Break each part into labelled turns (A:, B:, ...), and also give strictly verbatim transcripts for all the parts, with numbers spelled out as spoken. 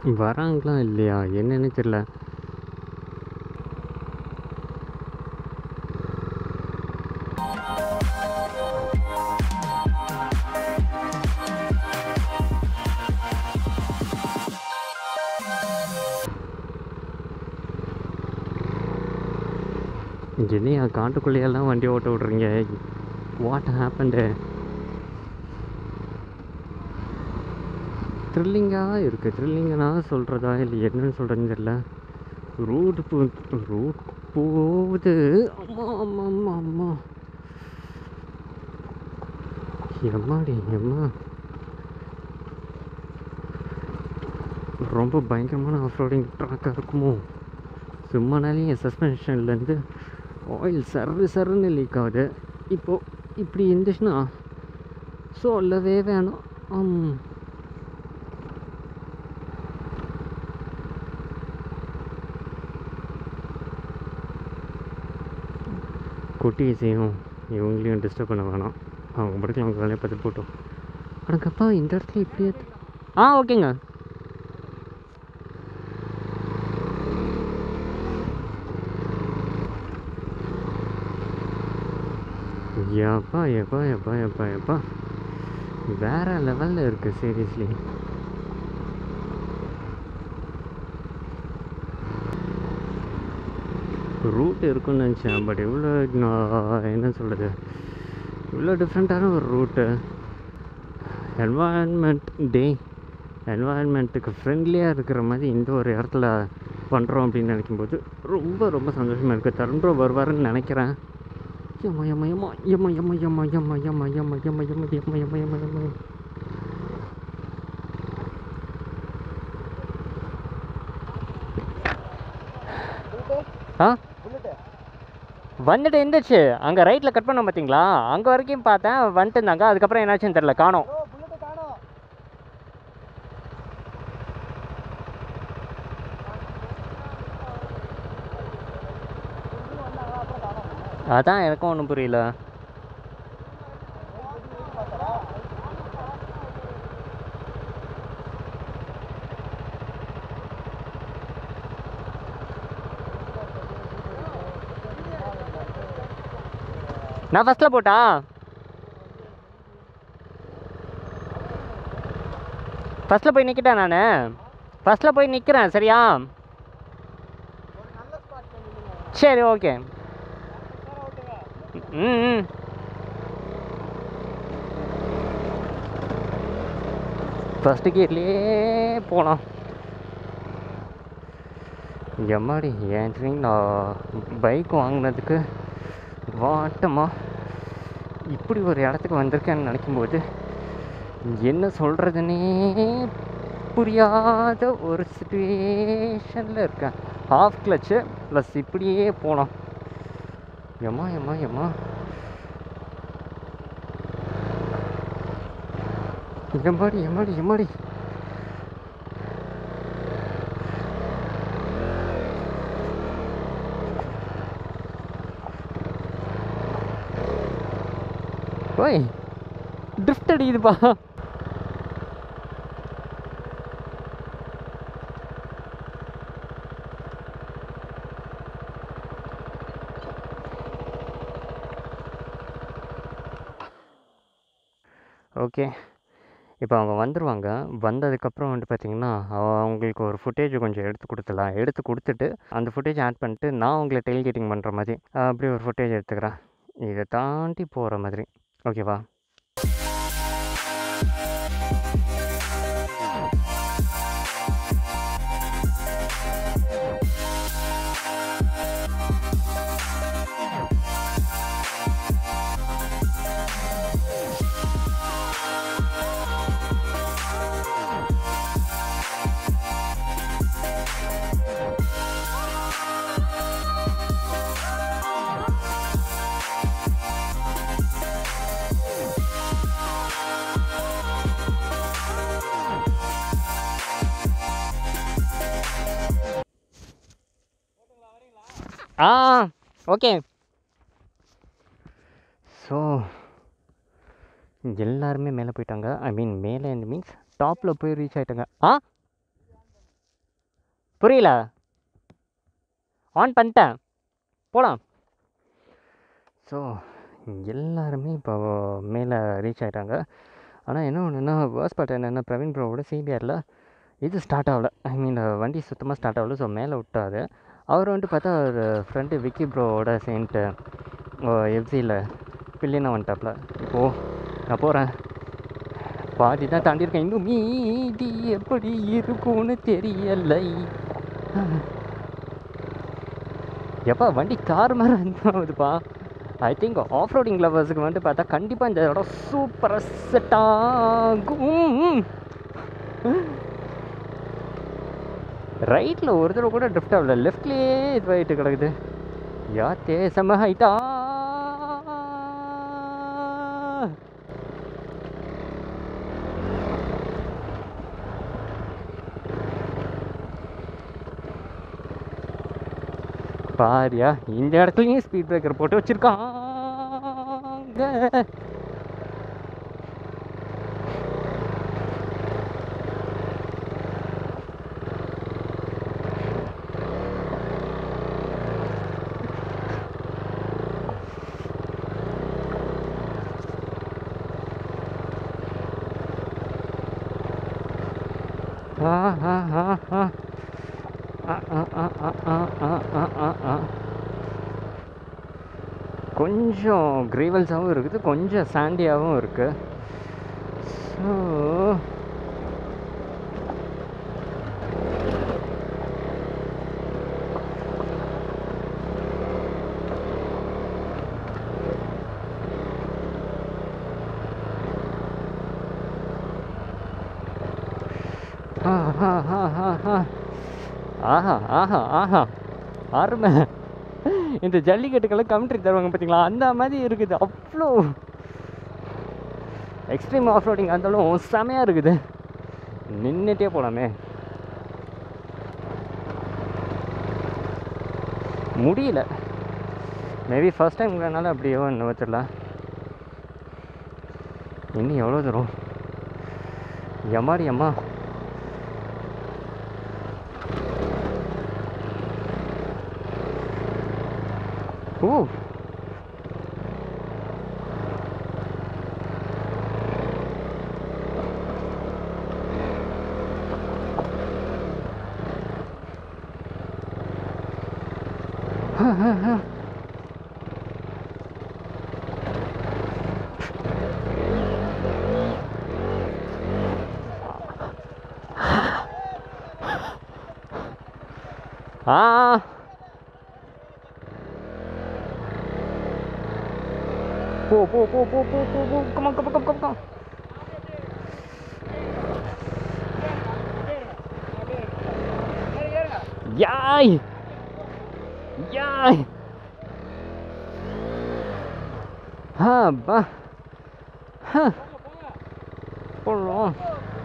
A: வராங்களா இல்லையா என்னன்னு தெரியல. என்னையா காட்டுக்குள்ளேயெல்லாம் வண்டி ஓட்ட விட்றீங்க? What happened? த்ரில்லிங்காக இருக்குது. த்ரில்லிங்கனா சொல்கிறதா இல்லை என்னன்னு சொல்கிறதுன்னு தெரியல. ரூட் போ ரூட் போகுது. அம்மா அம்மா அம்மா அம்மா எம்மாடி எம்மா, ரொம்ப பயங்கரமான ஆஃப் ரோடிங் ட்ராக்காக இருக்குமோ? சும்மானாலேயும் சஸ்பென்ஷன்லேருந்து ஆயில் சர்ரு சர்ன்னு லீக் ஆகுது. இப்போது இப்படி இருந்துச்சுன்னா சொல்லவே வேணும். ஆம், குட்டீஸையும் இவங்களையும் டிஸ்டர்ப் பண்ண வேணாம். அவங்க படுக்கலாம், அவங்க வேலையை பார்த்து போட்டோம். அடக்கப்பா, இந்த இடத்துல இப்படியே ஆ ஓகேங்க. எப்பா எப்பா எப்பா எப்பா எப்பா வேறு லெவலில் இருக்குது சீரியஸ்லி. ரூட் இருக்குன்னு நினச்சேன், பட் இவ்வளோ நான் என்ன சொல்கிறது, இவ்வளோ டிஃப்ரெண்ட்டான ஒரு ரூட்டு. என்வாயன்மெண்ட் டே, என்வாயன்மெண்ட்டுக்கு ஃப்ரெண்ட்லியாக இருக்கிற மாதிரி இந்த ஒரு இடத்துல பண்ணுறோம் அப்படின்னு நினைக்கும்போது ரொம்ப ரொம்ப சந்தோஷமாக இருக்குது. தருண்ப்ரோ வருவாருன்னு நினைக்கிறேன். எம்மா எம்மா எம்மா எம்மா எம்மா எம்மா எம்மா எம்மா எம்மா எம்மா எம்மா எம்மா எம்மா எம்மா எம்மா. ஆ வந்துட்டு இருந்துச்சு. அங்கே ரைட்டில் கட் பண்ண பார்த்தீங்களா? அங்கே வரைக்கும் பார்த்தேன், வந்துட்டு இருந்தாங்க. அதுக்கப்புறம் என்னாச்சுன்னு தெரில, காணோம். அதான் எனக்கும் ஒன்றும் புரியல. நான் ஃபஸ்ட்டில் போட்டா ஃபஸ்ட்டில் போய் நிற்கிட்டேன். நான் ஃபஸ்ட்டில் போய் நிற்கிறேன். சரியா? சரி ஓகே. ம் ம் ஃபஸ்ட்டு கீர்லேயே போகலாம். எம்மாடி ஏன் நான் பைக் வாங்கினதுக்கு வாட்டமா இப்படி ஒரு இடத்துக்கு வந்திருக்கேன்னு நினைக்கும்போது என்ன சொல்கிறதுனே புரியாத ஒரு சிச்சுவேஷனில் இருக்கேன். ஹாஃப் கிளச்சு ப்ளஸ் இப்படியே போனோம். எம்மா எம்மா எம்மா எம்மாடி எம்மாடி எம்மாடி. ஓய் ட்ரிஃப்ட் அடிக்குதுப்பா. ஓகே, இப்போ அவங்க வந்துடுவாங்க. வந்ததுக்கப்புறம் வந்துட்டு பார்த்திங்கன்னா அவங்களுக்கு ஒரு ஃபுட்டேஜ் கொஞ்சம் எடுத்து கொடுத்துடலாம். எடுத்து கொடுத்துட்டு அந்த ஃபுட்டேஜ் ஆட் பண்ணிட்டு நான் உங்களை டெலிகேட்டிங் பண்ணுற மாதிரி அப்படி ஒரு ஃபுட்டேஜ் எடுத்துக்கிறேன். இதை தாண்டி போகிற மாதிரி. ஓகேவா? ஆ ஓகே. ஸோ எல்லாருமே மேலே போயிட்டாங்க. ஐ மீன் மேலே இந்த மீன்ஸ் டாப்பில் போய் ரீச் ஆகிட்டாங்க. ஆ புரியல. ஆன் பண்ணிட்டேன், போகலாம். ஸோ எல்லாருமே இப்போ மேலே ரீச் ஆகிட்டாங்க. ஆனால் என்ன ஒன்றுன்னா வேர்ஸ் பார்ட் என்னென்னா, பிரவீன் ப்ரோவோட சிபிஆரில் இது ஸ்டார்ட் ஆகலை. ஐ மீன் வண்டி சுத்தமாக ஸ்டார்ட் ஆகலை. ஸோ மேலே விட்டாரு. அவர் வந்துட்டு பார்த்தா அவர் ஃப்ரெண்டு விக்கி ப்ரோவோட சேர்ந்துட்டு எஃப்சியில் பில்லியனாக வந்துட்டாப்ல. இப்போது நான் போகிறேன், பாதி தான் தாண்டியிருக்கேன், இன்னும் மீதி எப்படி இருக்கும்னு தெரியலை. எப்பா வண்டி கார் மாதிரி வந்துப்பா. ஐ திங்க் ஆஃப் ரோடிங் லவர்ஸுக்கு வந்துட்டு பார்த்தா கண்டிப்பாக இந்த இடம் சூப்பராக செட் ஆகும். ரைட்டில் ஒரு தடவை கூட ட்ரிஃப்ட் ஆகல, லெஃப்ட்லேயே இதுவாகிட்டு கிடக்குது. யா தேசம ஹைட்டா. பாரியா, இந்த இடத்துலையும் ஸ்பீட் பிரேக்கர் போட்டு வச்சுருக்காங்க. கொஞ்சம் கிரேவல்ஸாகவும் இருக்குது, கொஞ்சம் சாண்டியாகவும் இருக்குது. ஸோ ஆஹா ஆஹா ஆஹா அருமை. இந்த ஜல்லிக்கட்டுக்கெல்லாம் கமெண்ட்ரி தருவாங்க பார்த்தீங்களா, அந்த மாதிரி இருக்குது. அவ்வளோ எக்ஸ்ட்ரீம் ஆஃப் ரோடிங் இருந்தாலும் செமையாக இருக்குது. நின்றுட்டே போகலாமே, முடியல. மேபி ஃபர்ஸ்ட் டைம்ங்கிறனால அப்படியோ என்ன வச்சிடல. இன்னும் எவ்வளோ தூரம்? எம்மாடி அம்மா. ஓ ஆ போ போ போ போ போ போ போ come come come come come. யாய் யாய் ஹா பா ஹா போறோம்.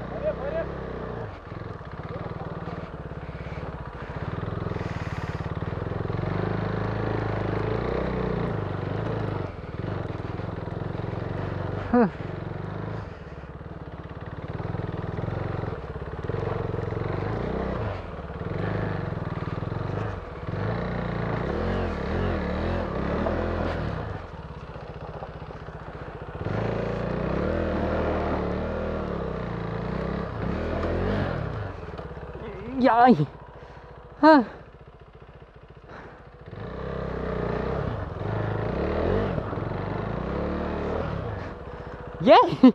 A: Yay! Huh. Yay!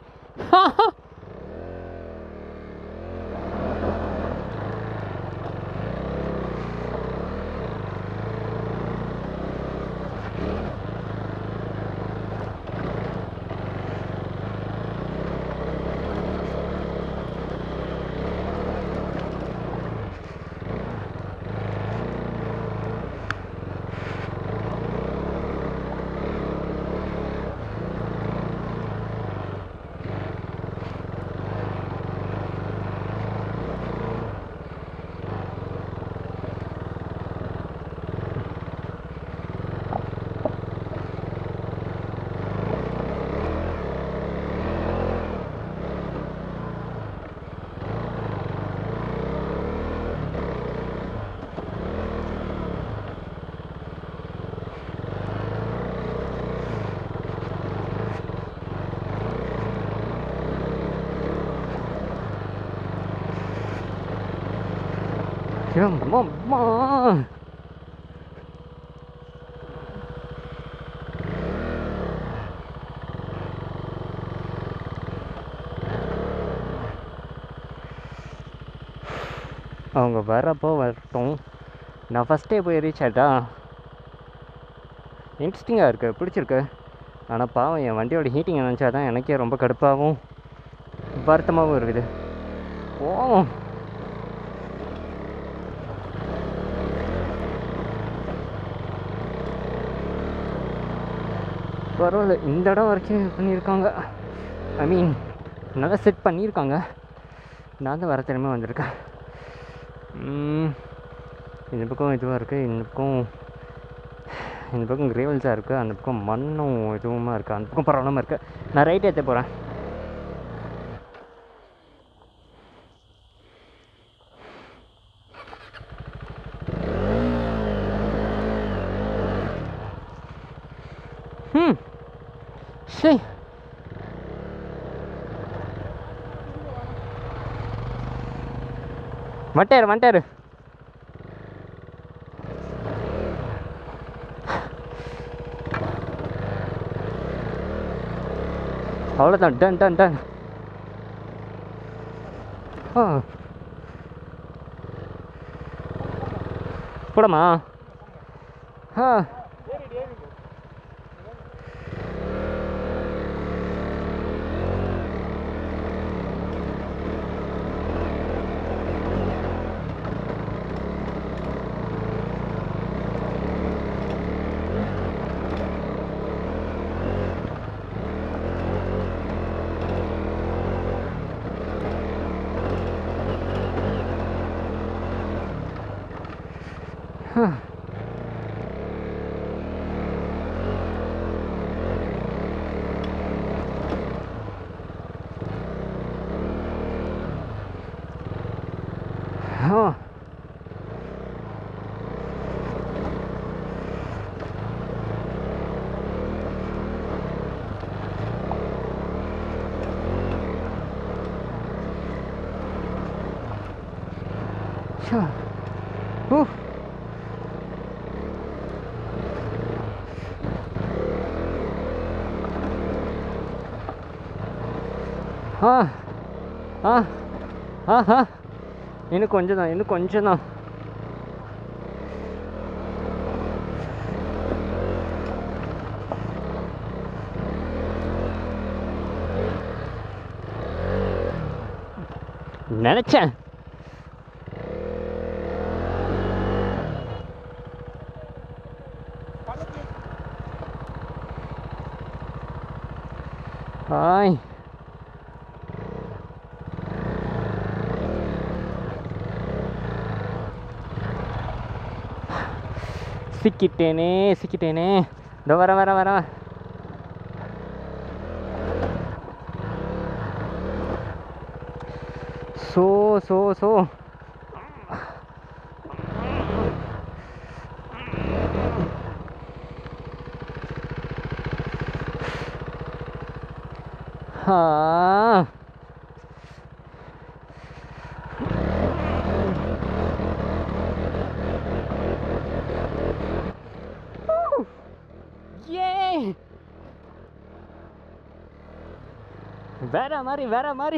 A: அம்மா அவங்க வரப்போ வரட்டும். நான் ஃபஸ்ட்டே போய் ரீச் ஆகிட்டா. இன்ட்ரெஸ்டிங்காக இருக்குது, பிடிச்சிருக்கு. ஆனால் பாவம் என் வண்டியோட ஹீட்டிங் நினச்சா தான் எனக்கே ரொம்ப கடுப்பாகவும் வருத்தமாகவும் இருக்குது. போவோம். பரவாயில்ல, இந்த இடம் வரைக்கும் பண்ணியிருக்காங்க. ஐ மீன் நல்லா செட் பண்ணியிருக்காங்க. நான் தான் வர திறமை வந்திருக்கேன். இந்த பக்கம் இதுவாக இருக்குது, இந்த பக்கம் இந்த பக்கம் கிரேவல்ஸாக இருக்குது, அந்த பக்கம் மண்ணும் இதுவுமா இருக்குது, அந்த பக்கம் பரவாயில்லாமல் இருக்குது. நான் ரைட் ஏற்ற போகிறேன். ம் சரி, வந்துட்டாரு வந்துட்டாரு. அவ்வளோதான், டன் டன் டன். ஆ போடமா? ஆ Ooh. ஆ ஆ ஆஹா, இன்னும் கொஞ்சம் தான், இன்னும் கொஞ்சம் தான். நினச்சேன். ஹாய், சிக்கிட்டேனே சிக்கிட்டேனே. இதோ வர வர வர. சோ சோ சோ ஆ வேற மாதிரி வேற மாதிரி.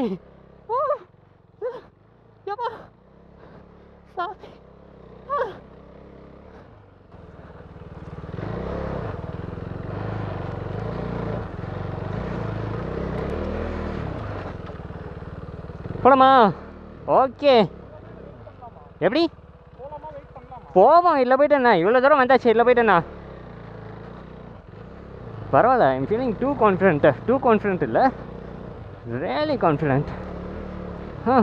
A: போலாமா? ஓகே, எப்படி போவோம்? இல்லை போயிட்டேண்ணா, இவ்வளோ தூரம் வந்தாச்சு. இல்லை போயிட்டேண்ணா, பரவாயில்ல. I'm feeling too confident. Too confident இல்லை, ரியலி கான்ஃபிடென்ட். ஆ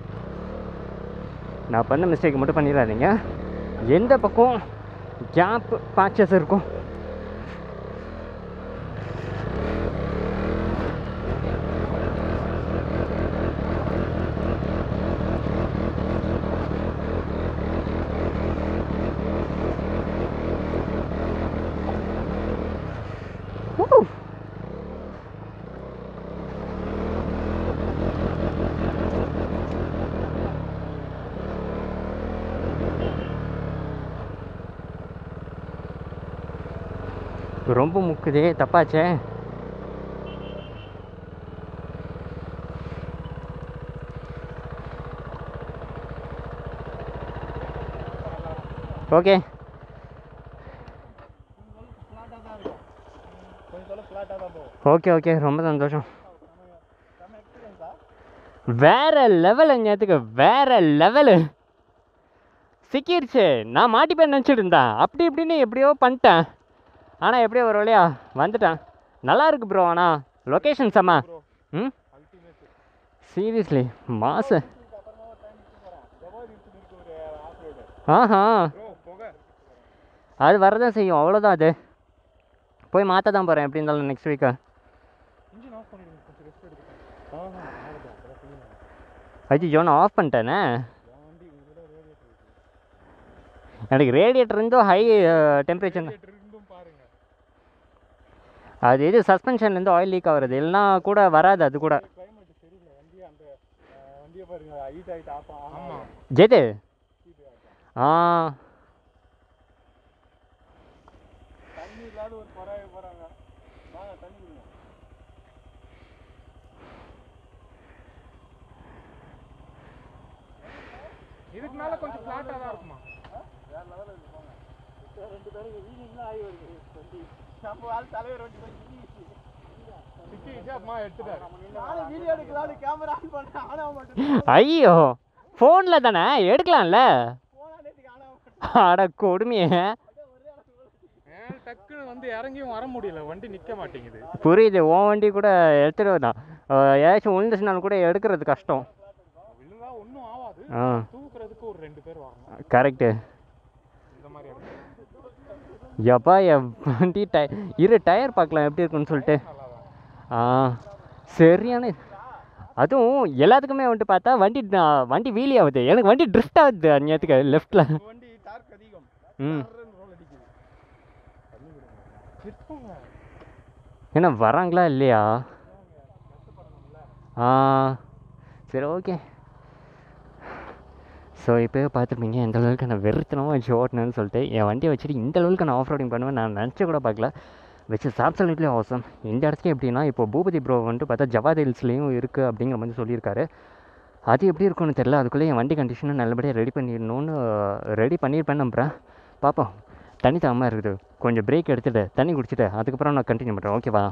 A: நான் பண்ண மிஸ்டேக் மட்டும் பண்ணிடாதீங்க. எந்த பக்கம் கேப் பேச்சஸ் இருக்கும் ரொம்ப முக்குதே, தப்பாச்சே. ஓகே ஓகே ஓகே ரொம்ப சந்தோஷம். வேற லெவல் அஞ்ஞாத்துக்கு, வேற லெவலு சிக்கிருச்சு. நான் மாட்டிப்பேன் நினச்சிட்டு இருந்தேன், அப்படி இப்படின்னு எப்படியோ பண்ணிட்டேன். ஆனால் எப்படியோ ஒரு வழியா வந்துட்டேன். நல்லா இருக்கு ப்ரோ. ஆனால் லொக்கேஷன் செம்ம. ம் சீரியஸ்லி மாசு. ஆஹா அது வரதான் செய்யும், அவ்வளோதான். அது போய் மாற்ற தான் போகிறேன் எப்படி இருந்தாலும் நெக்ஸ்ட் வீக்கு. ஐயோ நான் ஆஃப் பண்ணிட்டேனே. எனக்கு ரேடியேட்டர் இருந்தும் ஹை டெம்பரேச்சர். அது இது சஸ்பென்ஷன்லேருந்து ஆயில் லீக் ஆகுறது, இல்லைனா கூட வராது. அது கூட ஜெது ஆ
B: இதுக்கு மேல கொஞ்சம் ஃபிளாட்டா தான் இருக்குமா? வேற லெவல்ல இருக்கு. ரெண்டு பேருக்கு வீலிங்லாம் ஆயி வருது. நம்ம ஆள் தலைவர் வண்டி போய் சிக்கி அம்மா எடுத்துட்டாரு. நானே வீடியோ எடுக்கலாம்னு கேமரா ஆன் பண்ணேன், ஆன் ஆக மாட்டேங்குது.
A: ஐயோ ஃபோன்ல தானே எடுக்கலாம்ல.
B: போனா நேத்துக்கு ஆன் ஆக மாட்டேங்குது.
A: அட கொடுமையே.
B: டக்குன்னு வந்து இறங்கியும் வர முடியல, வண்டி நிக்க மாட்டேங்குது.
A: புரியுது, உன் வண்டி கூட எடுத்துட்டு தான் ஏதாச்சும் விழுந்துச்சுனாலும் கூட எடுக்கிறது கஷ்டம்.
B: விழுந்தா ஒன்றும் ஆகாது, தூக்குறதுக்கு ஒரு ரெண்டு பேர் வரணும்.
A: கரெக்டு.
B: இந்த மாதிரி
A: எப்பா என் வண்டி டய இரு டயர் பார்க்கலாம் எப்படி இருக்குன்னு சொல்லிட்டு. ஆ சரியான. அதுவும் எல்லாத்துக்குமே வந்துட்டு பார்த்தா வண்டி வண்டி வீலி ஆகுது, எனக்கு வண்டி ட்ரிஃப்ட் ஆகுது அந்நேரத்துக்கு லெஃப்டில்.
B: வண்டி டார்க் அதிகம்.
A: ம் என்ன வராங்களா இல்லையா? ஆ சரி ஓகே. ஸோ இப்போயே பார்த்துருப்பீங்க எந்த அளவுக்கு நான் வெறுத்தனமாக வச்சு ஓட்டினேன்னு சொல்லிட்டு. என் வண்டியை வச்சுட்டு இந்த அளவுக்கு நான் ஆஃப் ரோடிங் பண்ணுவேன் நான் நினச்சி கூட பார்க்கல. வச்சு அப்சல்யூட்லி ஆசம். இந்த இடத்துக்கு எப்படின்னா இப்போ பூபதி ப்ரோ வந்துட்டு பார்த்தா ஜவாத் ஹில்ஸ்லேயும் இருக்குது அப்படிங்கிற மாதிரி சொல்லியிருக்காரு. அது எப்படி இருக்குன்னு தெரில. அதுக்குள்ளே என் வண்டி கண்டிஷனை நல்லபடியாக ரெடி பண்ணிடணுன்னு ரெடி பண்ணியிருப்பேன்னு நம்புகிறேன். பார்ப்போம். தண்ணி தாகமாக இருக்குது, கொஞ்சம் பிரேக் எடுத்துகிட்டு தண்ணி குடிச்சிட்டு அதுக்கப்புறம் நான் கண்டினியூ பண்ணுறேன். ஓகேவா?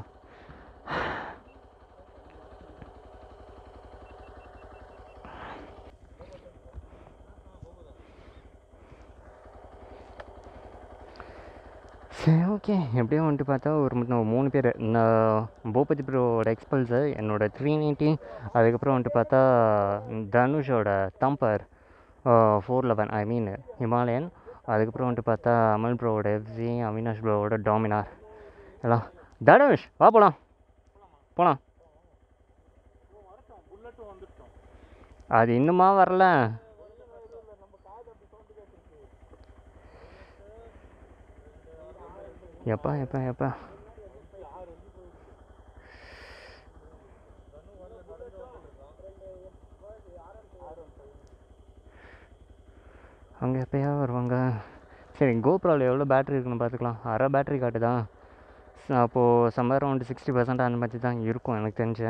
A: சரி ஓகே. எப்படியும் வந்துட்டு பார்த்தா ஒரு மூணு பேர், நான் பூபதி ப்ரோவோட எக்ஸ்பல்ஸு, என்னோடய த்ரீ நைன்ட்டி, அதுக்கப்புறம் வந்துட்டு பார்த்தா தனுஷோட thumper four eleven I mean Himalayan, அதுக்கப்புறம் வந்துட்டு பார்த்தா அமல் ப்ரோவோட எஃப்சி, அவினாஷ் ப்ரோவோட டாமினார் எல்லாம். தனுஷ் வா போகலாம் போகலாம். அது இன்னுமா வரல. எப்பா எப்பா எப்பா அங்கே எப்போயா வருவாங்க? சரி கோப்ரோவில் எவ்வளோ பேட்ரி இருக்குன்னு பார்த்துக்கலாம். அரை பேட்ரி காட்டுதான். அப்போது சம்மர் அரௌண்ட் சிக்ஸ்டி பர்சன்ட் அந்த மாதிரி தான் இருக்கும் எனக்கு தெரிஞ்சு.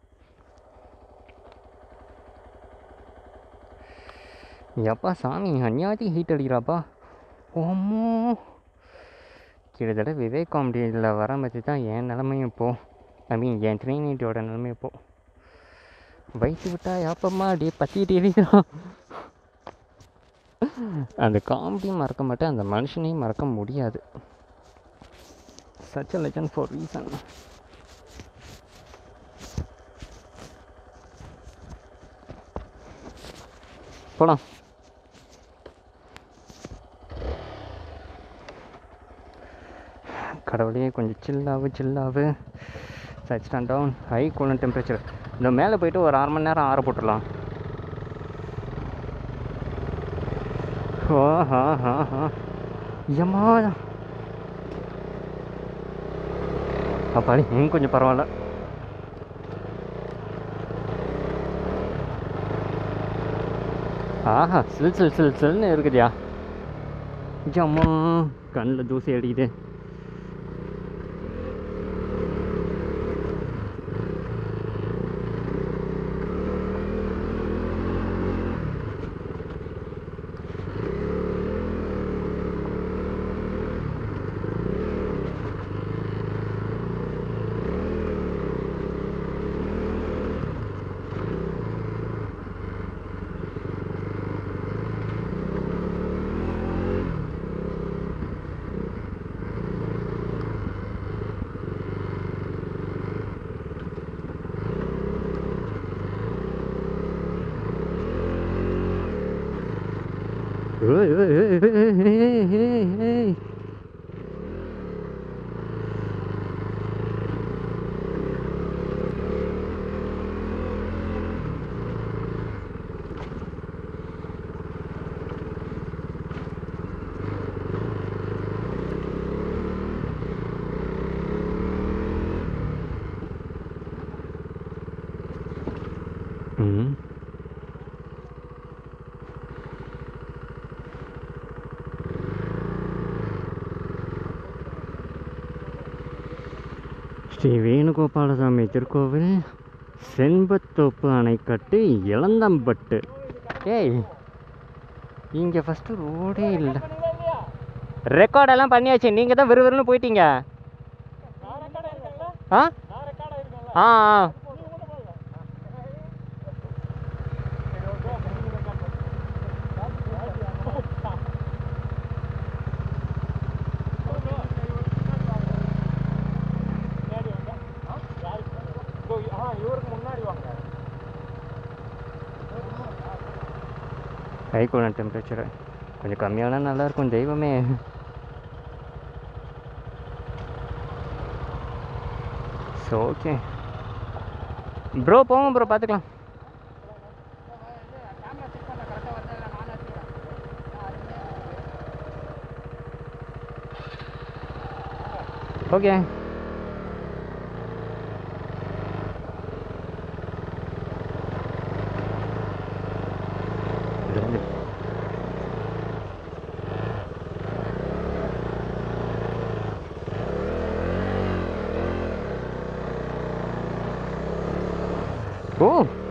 A: எப்பா சாமி அந்நியாத்தி ஹீட் அடிக்கிறாப்பா. ஓமோ கிட்டத்தட்ட விவேக் காமெடியில் வர மாதிரி தான் என் நிலமையும் இப்போது. ஐ மீன் என் த்ரீ நைன்ட்டியோட நிலமையும் இப்போது. வயிற்று விட்டா யாப்பம்மா அப்படியே பற்றிட்டு எரிதான். அந்த காமெடியும் மறக்க மாட்டேன், அந்த மனுஷனையும் மறக்க முடியாது. Such a legend for reason. போலாம். கடவுளே கொஞ்சம் சில்லாவு சில்லாவு. Such stand down high cooling temperature. இந்த மேலே போய்ட்டு ஒரு அரை மணி நேரம் ஆற போட்டுடலாம். ஓ ஹா ஹா ஹா ஏமா அப்பாடி இன்னும் கொஞ்சம் பரவாயில்ல. ஆஹா சில் சில் சில் சில்னு இருக்குதியா. ஜம்மா கண்ணில் தூசி அடிக்குது. ஏய், ஏய், ஏய், ஏய், ஏய், ஏய். ம். ஸ்ரீ வேணுகோபாலசாமி திருக்கோவில் செண்பத்தோப்பு அணைக்கட்டு இளந்தம்பட்டு. ஏய், இங்கே ஃபஸ்ட்டு ரோடே இல்லை. ரெக்கார்டெல்லாம் பண்ணியாச்சு, நீங்கள் தான் விறுவிறுன்னு போயிட்டீங்க. ஆ ஆ ஆ கைக்குள்ள டெம்பரேச்சர் கொஞ்சம் கம்மியானா நல்லாயிருக்கும் தெய்வமே. ஸோ ஓகே ப்ரோ, போங்க ப்ரோ, பார்த்துக்கலாம். ஓகே. ஓ,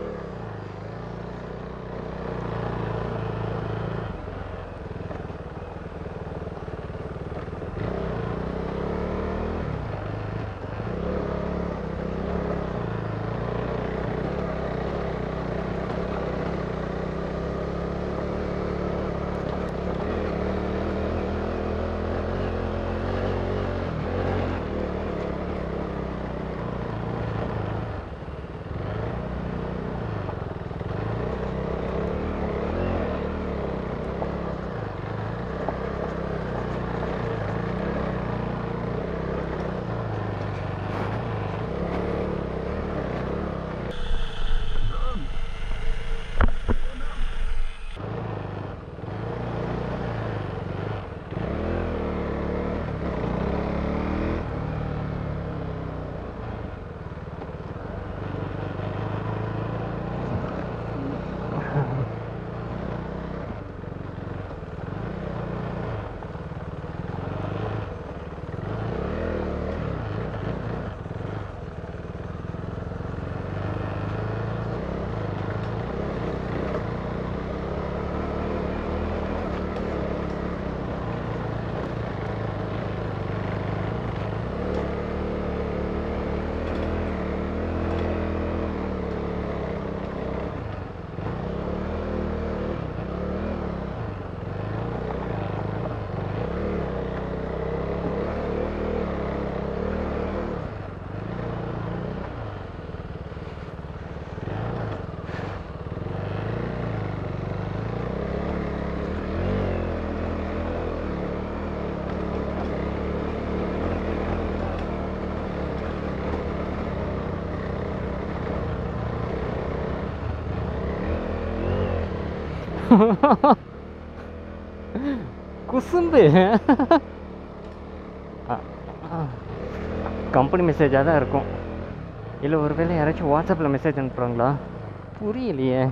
A: குசும்பு. கம்பெனி மெசேஜாக தான் இருக்கும், இல்லை ஒருவேளை யாராச்சும் வாட்ஸ்அப்பில் மெசேஜ் அனுப்புகிறாங்களா புரியலையே.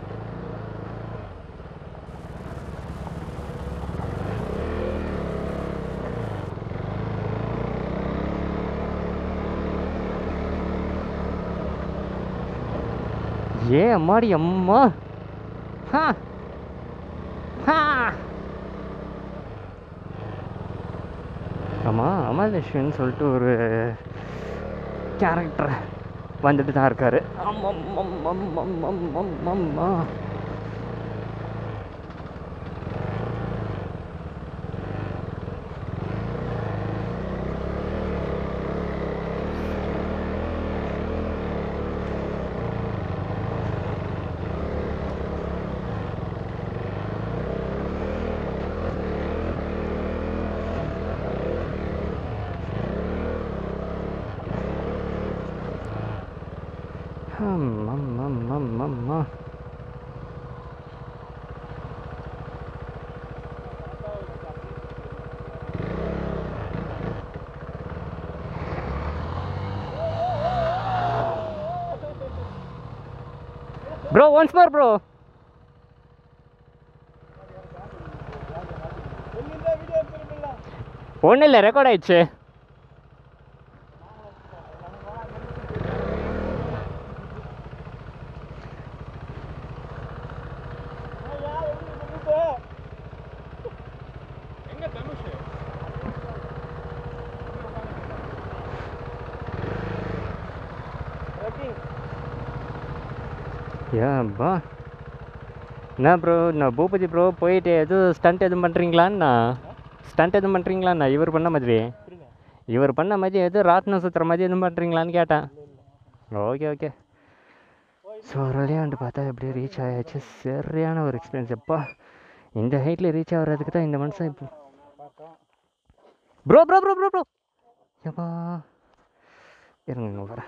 A: ஏ அம்மாடி அம்மா. ஹா ஹா. ஆமாம், அமலேஷ்வன் சொல்லிட்டு ஒரு கேரக்டர் வந்துட்டு தான் இருக்காரு. அம்மா அம்மா ப்ரோ ஒன்ஸ் மோர் ப்ரோ. ஒன்றும் இல்லை, ரெக்கார்ட் ஆயிடுச்சு. ஏன்பா என்ன ப்ரோ, நான் பூபதி ப்ரோ போயிட்டு எதுவும் ஸ்டண்ட் எதுவும் பண்ணுறீங்களான்னா ஸ்டண்ட் எதுவும் பண்ணுறீங்களாண்ணா? இவர் பண்ண மாதிரி இவர் பண்ண மாதிரி எதுவும் ராட்னம் சுற்றுற மாதிரி எதுவும் பண்ணுறீங்களான்னு கேட்டேன். Okay okay. ஸோ ஒரு வழியாக வந்து பார்த்தா எப்படியும் ரீச் ஆயாச்சு. சரியான ஒரு எக்ஸ்பீரியன்ஸ். எப்பா இந்த ஹைட்டில் ரீச் ஆகிறதுக்கு தான் இந்த மனுஷன் இப்போ. Bro bro bro bro bro எப்பா இருங்க வர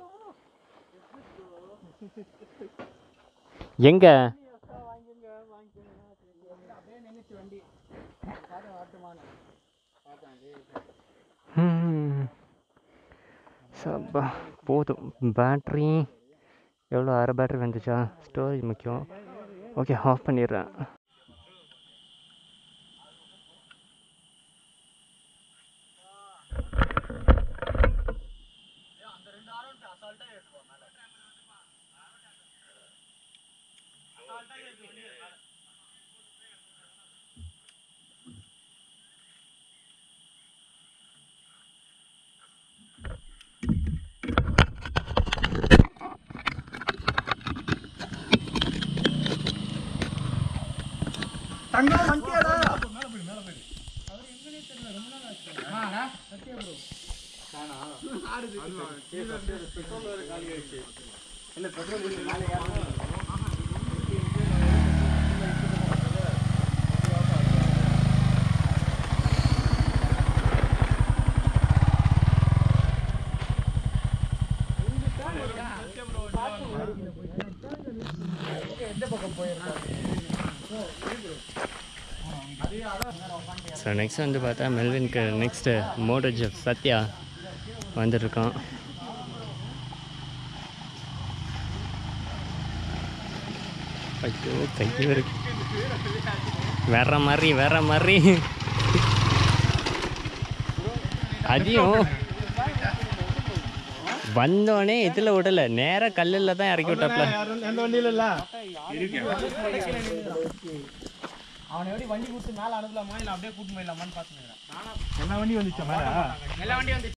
A: எங்க சப்பா போதும். பேட்ரி எவ்வளோ? அரை பேட்ரி வந்துச்சா? ஸ்டோரேஜ் முக்கியம். ஓகே ஆஃப் பண்ணிடுறேன். ஸோ நெக்ஸ்ட் வந்து பார்த்தா மெல்வினுக்கு நெக்ஸ்ட்டு மோட்டோ ஜெஃப் சத்யா வந்துட்டுருக்கான். ஐயோ கையை இருக்கு வேற மாதிரி வேற மாதிரி. அதையும் வந்தோடனே இதில் விடலை, நேராக கல்லில் தான் இறக்கி விட்டாப்ல.
B: எந்த வண்டியில் இல்லை அவனை எப்படி வண்டி கொடுத்து மேலே அனுப்பலாமா இல்லை அப்படியே கூட்டு போயிடலாமான்னு பார்த்துக்கிறேன். எல்லா வண்டி வந்துச்சா மேலே? எல்லா வண்டி வந்து